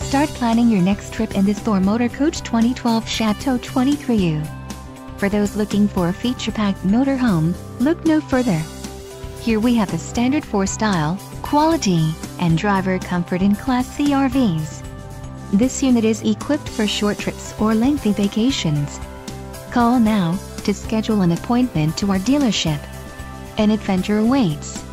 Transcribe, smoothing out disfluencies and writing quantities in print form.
Start planning your next trip in this Thor Motor Coach 2012 Chateau 23U. For those looking for a feature-packed motorhome, look no further. Here we have the standard for style, quality, and driver comfort in Class C RVs. This unit is equipped for short trips or lengthy vacations. Call now to schedule an appointment to our dealership. An adventure awaits.